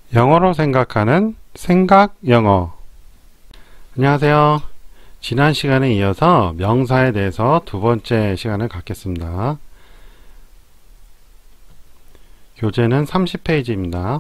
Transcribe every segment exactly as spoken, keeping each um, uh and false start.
영어로 생각하는 생각 영어. 안녕하세요. 지난 시간에 이어서 명사에 대해서 두 번째 시간을 갖겠습니다. 교재는 삼십 페이지입니다.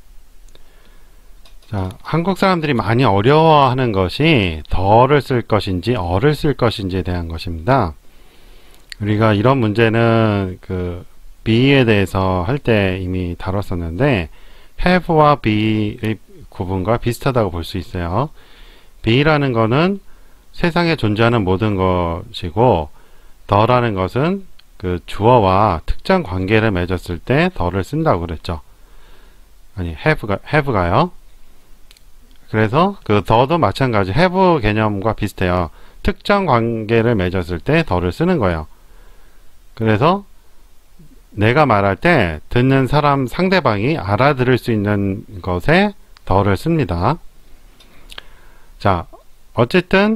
자, 한국 사람들이 많이 어려워하는 것이 더를 쓸 것인지 어를 쓸 것인지에 대한 것입니다. 우리가 이런 문제는 그 be에 대해서 할 때 이미 다뤘었는데 have와 be의 구분과 비슷하다고 볼 수 있어요. be라는 거는 세상에 존재하는 모든 것이고 the라는 것은 그 주어와 특정 관계를 맺었을 때 the를 쓴다고 그랬죠. 아니 have가, have가요. 그래서 그 the도 마찬가지 have 개념과 비슷해요. 특정 관계를 맺었을 때 the를 쓰는 거예요. 그래서 내가 말할 때 듣는 사람 상대방이 알아들을 수 있는 것에 the를 씁니다. 자, 어쨌든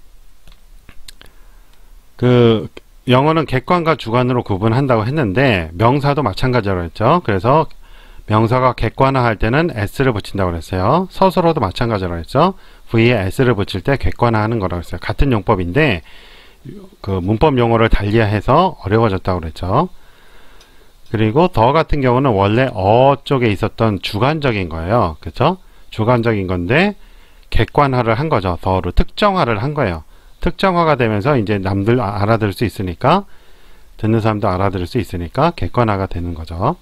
그 영어는 객관과 주관으로 구분한다고 했는데 명사도 마찬가지로 했죠. 그래서 명사가 객관화할 때는 s를 붙인다고 그랬어요. 서술어도 마찬가지로 했죠. v에 s를 붙일 때 객관화하는 거라고 했어요. 같은 용법인데 그 문법 용어를 달리해서 어려워졌다고 그랬죠. 그리고 더 같은 경우는 원래 어 쪽에 있었던 주관적인 거예요. 그쵸? 주관적인 건데 객관화를 한 거죠. 더로 특정화를 한 거예요. 특정화가 되면서 이제 남들 알아들을 수 있으니까 듣는 사람도 알아들을 수 있으니까 객관화가 되는 거죠.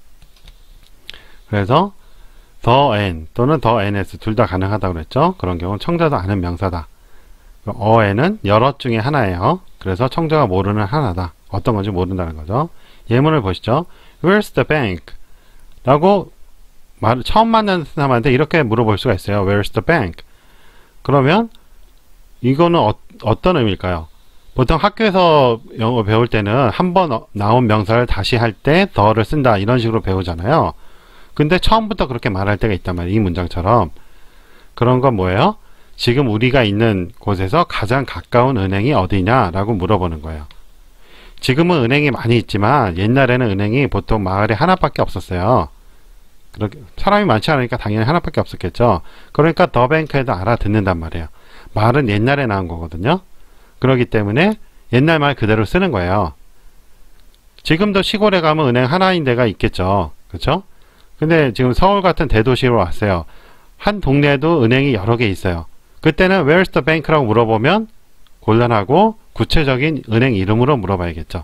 그래서 the and 또는 the ns 둘 다 가능하다고 그랬죠. 그런 경우는 청자도 아는 명사다. 어에는 여럿 중에 하나예요. 그래서 청자가 모르는 하나다. 어떤 건지 모른다는 거죠. 예문을 보시죠. Where's the bank? 라고 말, 처음 만나는 사람한테 이렇게 물어볼 수가 있어요. Where's the bank? 그러면 이거는 어, 어떤 의미일까요? 보통 학교에서 영어 배울 때는 한 번 나온 명사를 다시 할 때 the를 쓴다 이런 식으로 배우잖아요. 근데 처음부터 그렇게 말할 때가 있단 말이에요. 이 문장처럼. 그런 건 뭐예요? 지금 우리가 있는 곳에서 가장 가까운 은행이 어디냐? 라고 물어보는 거예요. 지금은 은행이 많이 있지만 옛날에는 은행이 보통 마을에 하나밖에 없었어요. 그렇게 사람이 많지 않으니까 당연히 하나밖에 없었겠죠. 그러니까 더 뱅크에도 알아듣는단 말이에요. 말은 옛날에 나온 거거든요. 그렇기 때문에 옛날 말 그대로 쓰는 거예요. 지금도 시골에 가면 은행 하나인 데가 있겠죠. 그렇죠? 근데 지금 서울 같은 대도시로 왔어요. 한 동네에도 은행이 여러 개 있어요. 그때는 Where's the bank라고 물어보면 곤란하고 구체적인 은행 이름으로 물어봐야겠죠.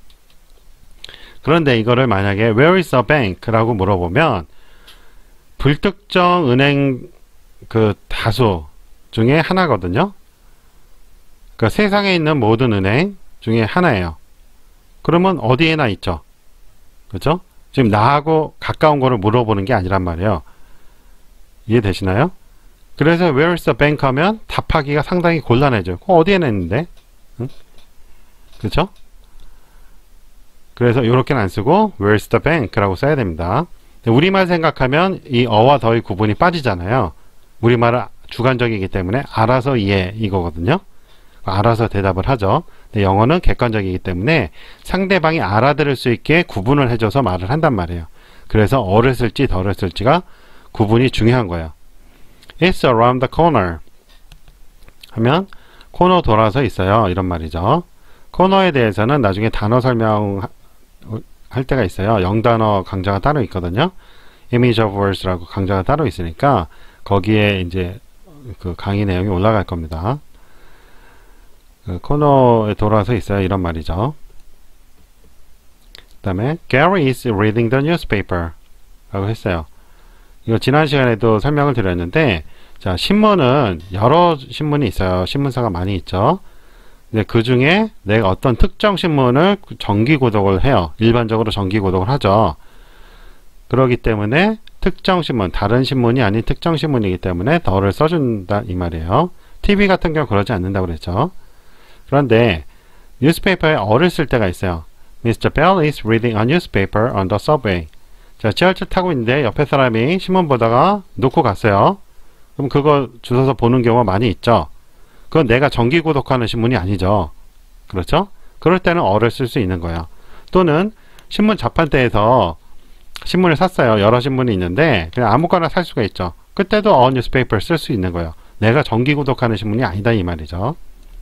그런데 이거를 만약에 Where is the bank? 라고 물어보면 불특정 은행 그 다수 중에 하나거든요. 그러니까 세상에 있는 모든 은행 중에 하나예요. 그러면 어디에나 있죠. 그렇죠? 지금 나하고 가까운 거를 물어보는 게 아니란 말이에요. 이해되시나요? 그래서 Where is the bank 하면 답하기가 상당히 곤란해져요. 어디에나 있는데? 응? 그렇죠? 그래서 이렇게는 안 쓰고 Where's the bank? 라고 써야 됩니다. 우리말 생각하면 이 어와 더의 구분이 빠지잖아요. 우리말은 주관적이기 때문에 알아서 이해 이거거든요. 알아서 대답을 하죠. 근데 영어는 객관적이기 때문에 상대방이 알아들을 수 있게 구분을 해줘서 말을 한단 말이에요. 그래서 어를 쓸지 더를 쓸지가 구분이 중요한 거예요. It's around the corner 하면 코너 돌아서 있어요. 이런 말이죠. 코너에 대해서는 나중에 단어 설명할 때가 있어요. 영단어 강좌가 따로 있거든요. Image of words라고 강좌가 따로 있으니까 거기에 이제 그 강의 내용이 올라갈 겁니다. 그 코너에 돌아서 있어요. 이런 말이죠. 그 다음에 Gary is reading the newspaper 라고 했어요. 이거 지난 시간에도 설명을 드렸는데 자 신문은 여러 신문이 있어요. 신문사가 많이 있죠. 근데 그 중에 내가 어떤 특정 신문을 정기 구독을 해요. 일반적으로 정기 구독을 하죠. 그렇기 때문에 특정 신문, 다른 신문이 아닌 특정 신문이기 때문에 더를 써준다 이 말이에요. 티비 같은 경우 그러지 않는다고 그랬죠. 그런데 뉴스페이퍼에 어를 쓸 때가 있어요. 미스터 Bell is reading a newspaper on the subway. 자, 지하철 타고 있는데 옆에 사람이 신문 보다가 놓고 갔어요. 그럼 그거 주워서 보는 경우가 많이 있죠. 그건 내가 정기 구독하는 신문이 아니죠. 그렇죠? 그럴 때는 어를 쓸 수 있는 거예요. 또는 신문 자판대에서 신문을 샀어요. 여러 신문이 있는데 그냥 아무거나 살 수가 있죠. 그때도 a newspaper 쓸 수 있는 거예요. 내가 정기 구독하는 신문이 아니다 이 말이죠.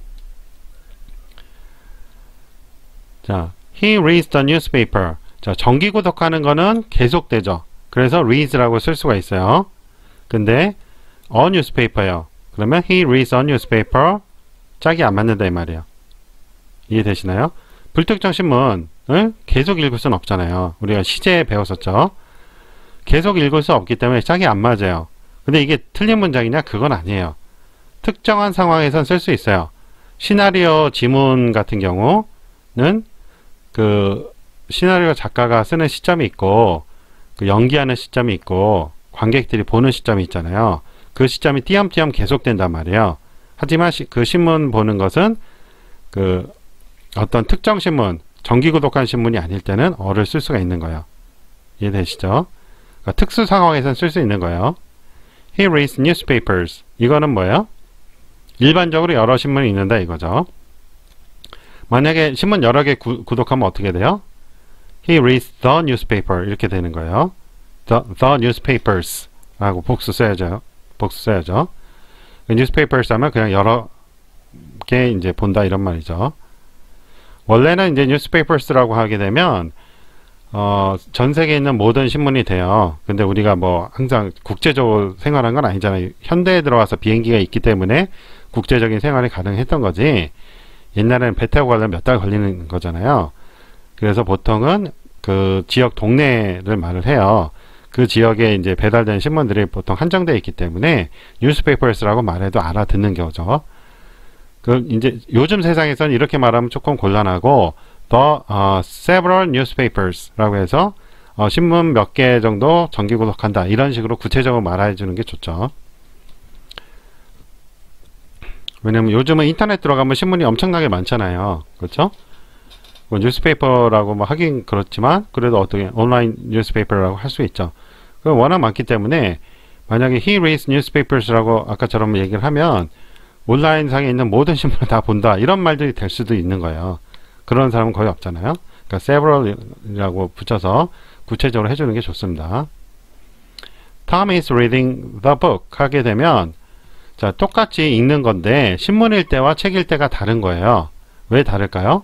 자, he reads the newspaper. 자, 정기 구독하는 거는 계속되죠. 그래서 reads라고 쓸 수가 있어요. 근데 a newspaper요. 그러면 he reads a newspaper. 짝이 안 맞는다 이 말이에요. 이해되시나요? 불특정 신문을 계속 읽을 수는 없잖아요. 우리가 시제 배웠었죠. 계속 읽을 수 없기 때문에 짝이 안 맞아요. 근데 이게 틀린 문장이냐? 그건 아니에요. 특정한 상황에선 쓸 수 있어요. 시나리오 지문 같은 경우는 그 시나리오 작가가 쓰는 시점이 있고 그 연기하는 시점이 있고 관객들이 보는 시점이 있잖아요. 그 시점이 띄엄띄엄 계속된단 말이에요. 하지만 시, 그 신문 보는 것은 그 어떤 특정 신문, 정기 구독한 신문이 아닐 때는 어를 쓸 수가 있는 거예요. 이해되시죠? 그러니까 특수 상황에선 쓸 수 있는 거예요. He reads newspapers. 이거는 뭐예요? 일반적으로 여러 신문이 읽는다 이거죠. 만약에 신문 여러 개 구, 구독하면 어떻게 돼요? He reads the newspaper 이렇게 되는 거예요. The, the newspapers 라고 복수 써야죠. 복수 써야죠. newspapers 하면 그냥 여러 개 이제 본다 이런 말이죠. 원래는 이제 newspapers라고 하게 되면 어, 전 세계에 있는 모든 신문이 돼요. 근데 우리가 뭐 항상 국제적으로 생활한 건 아니잖아요. 현대에 들어와서 비행기가 있기 때문에 국제적인 생활이 가능했던 거지. 옛날에는 배 타고 가려면 몇 달 걸리는 거잖아요. 그래서 보통은 그 지역 동네를 말을 해요. 그 지역에 이제 배달되는 신문들이 보통 한정되어 있기 때문에 newspapers라고 말해도 알아듣는 거죠. 그 이제 요즘 세상에서는 이렇게 말하면 조금 곤란하고 the uh, several newspapers라고 해서 어, 신문 몇 개 정도 정기 구독한다 이런 식으로 구체적으로 말해 주는 게 좋죠. 왜냐면 요즘은 인터넷 들어가면 신문이 엄청나게 많잖아요. 그렇죠? 뭐 뉴스페이퍼라고 뭐 하긴 그렇지만 그래도 어떻게 온라인 뉴스페이퍼라고 할 수 있죠. 그 워낙 많기 때문에 만약에 he reads newspapers라고 아까처럼 얘기를 하면 온라인상에 있는 모든 신문을 다 본다 이런 말들이 될 수도 있는 거예요. 그런 사람은 거의 없잖아요. 그러니까 several이라고 붙여서 구체적으로 해주는 게 좋습니다. Tom is reading the book 하게 되면 자 똑같이 읽는 건데 신문일 때와 책일 때가 다른 거예요. 왜 다를까요?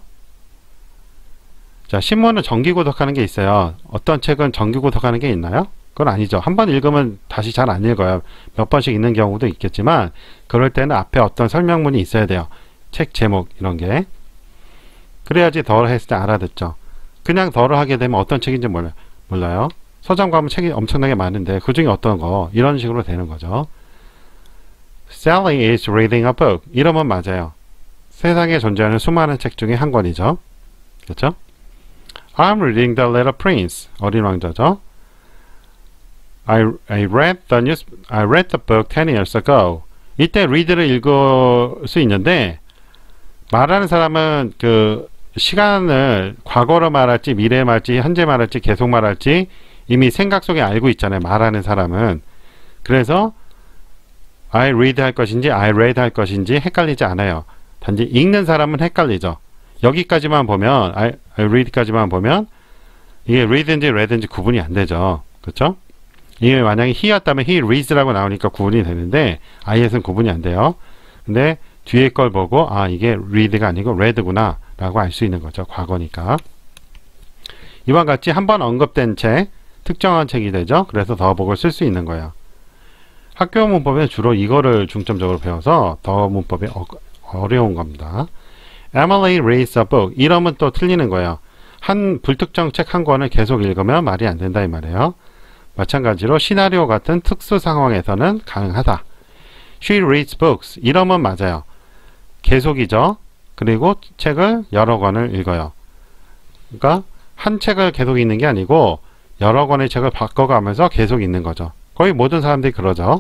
자 신문은 정기 구독하는 게 있어요. 어떤 책은 정기 구독하는 게 있나요? 그건 아니죠. 한 번 읽으면 다시 잘 안 읽어요. 몇 번씩 읽는 경우도 있겠지만 그럴 때는 앞에 어떤 설명문이 있어야 돼요. 책 제목 이런 게. 그래야지 덜 했을 때 알아듣죠. 그냥 덜을 하게 되면 어떤 책인지 몰라요. 몰라요. 서점 가면 책이 엄청나게 많은데 그 중에 어떤 거 이런 식으로 되는 거죠. Sally is reading a book. 이러면 맞아요. 세상에 존재하는 수많은 책 중에 한 권이죠. 그렇죠? I'm reading the Little Prince. 어린 왕자죠. I, I read the news, I read the book ten years ago. 이때 read를 읽을 수 있는데 말하는 사람은 그 시간을 과거로 말할지 미래에 말할지 현재 말할지 계속 말할지 이미 생각 속에 알고 있잖아요. 말하는 사람은. 그래서 I read 할 것인지 I read 할 것인지 헷갈리지 않아요. 단지 읽는 사람은 헷갈리죠. 여기까지만 보면 I, I read까지만 보면 이게 read인지 read인지 구분이 안 되죠. 그렇죠? 이게 만약에 he였다면 he reads라고 나오니까 구분이 되는데 i에서는 구분이 안 돼요. 근데 뒤에 걸 보고 아 이게 read가 아니고 read구나 라고 알 수 있는 거죠. 과거니까. 이와 같이 한번 언급된 책, 특정한 책이 되죠. 그래서 더복을 쓸 수 있는 거예요. 학교 문법에 주로 이거를 중점적으로 배워서 더 문법이 어, 어려운 겁니다. Emily reads a book. 이러면 또 틀리는 거예요. 한 불특정 책 한 권을 계속 읽으면 말이 안 된다 이 말이에요. 마찬가지로 시나리오 같은 특수 상황에서는 가능하다. She reads books. 이러면 맞아요. 계속이죠. 그리고 책을 여러 권을 읽어요. 그러니까 한 책을 계속 읽는 게 아니고 여러 권의 책을 바꿔가면서 계속 읽는 거죠. 거의 모든 사람들이 그러죠.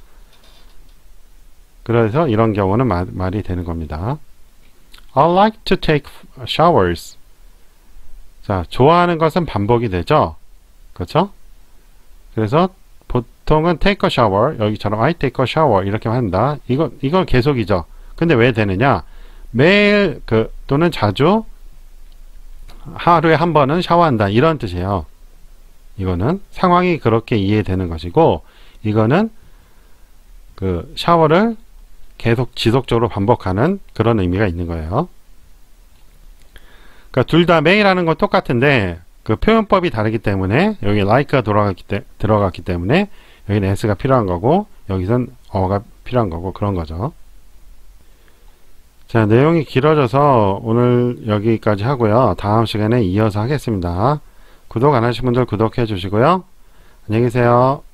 그래서 이런 경우는 마, 말이 되는 겁니다. I like to take showers. 자, 좋아하는 것은 반복이 되죠. 그렇죠? 그래서 보통은 take a shower, 여기처럼 I take a shower 이렇게 한다. 이거 이건 계속이죠. 근데 왜 되느냐? 매일 그 또는 자주 하루에 한 번은 샤워한다 이런 뜻이에요. 이거는 상황이 그렇게 이해되는 것이고, 이거는 그 샤워를 계속 지속적으로 반복하는 그런 의미가 있는 거예요. 그러니까 둘 다 매일 하는 건 똑같은데 그 표현법이 다르기 때문에 여기 like가 들어갔기, 때, 들어갔기 때문에 여기는 s가 필요한 거고 여기선 어가 필요한 거고 그런 거죠. 자, 내용이 길어져서 오늘 여기까지 하고요. 다음 시간에 이어서 하겠습니다. 구독 안 하신 분들 구독해 주시고요. 안녕히 계세요.